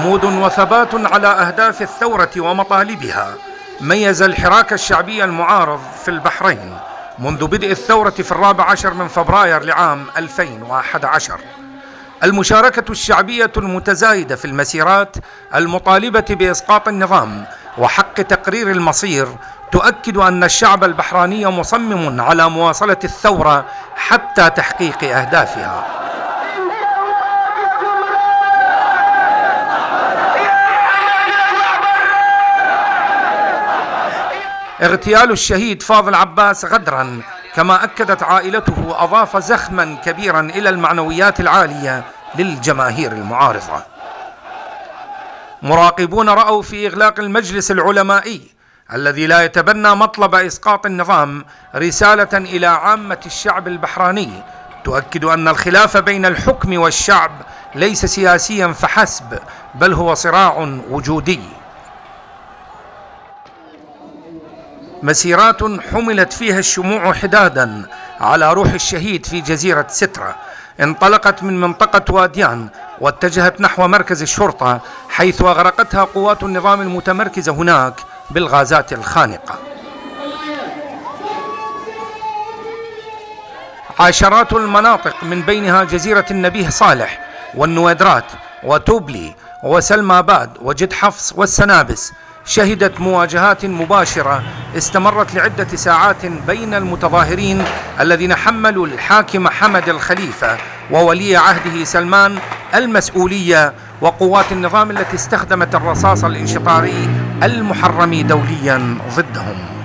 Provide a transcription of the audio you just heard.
صمود وثبات على أهداف الثورة ومطالبها ميز الحراك الشعبي المعارض في البحرين منذ بدء الثورة في 14 من فبراير لعام 2011. المشاركة الشعبية المتزايدة في المسيرات المطالبة بإسقاط النظام وحق تقرير المصير تؤكد أن الشعب البحراني مصمم على مواصلة الثورة حتى تحقيق أهدافها. اغتيال الشهيد فاضل عباس غدرا كما أكدت عائلته أضاف زخما كبيرا إلى المعنويات العالية للجماهير المعارضة. مراقبون رأوا في إغلاق المجلس العلمائي الذي لا يتبنى مطلب إسقاط النظام رسالة إلى عامة الشعب البحراني تؤكد أن الخلاف بين الحكم والشعب ليس سياسيا فحسب، بل هو صراع وجودي. مسيرات حملت فيها الشموع حدادا على روح الشهيد في جزيرة سترة انطلقت من منطقة واديان واتجهت نحو مركز الشرطة، حيث أغرقتها قوات النظام المتمركزة هناك بالغازات الخانقة. عشرات المناطق من بينها جزيرة النبيه صالح والنويدرات وتوبلي وسلماباد وجد حفص والسنابس شهدت مواجهات مباشرة استمرت لعدة ساعات بين المتظاهرين الذين حملوا الحاكم حمد الخليفة وولي عهده سلمان المسؤولية وقوات النظام التي استخدمت الرصاص الانشطاري المحرم دوليا ضدهم.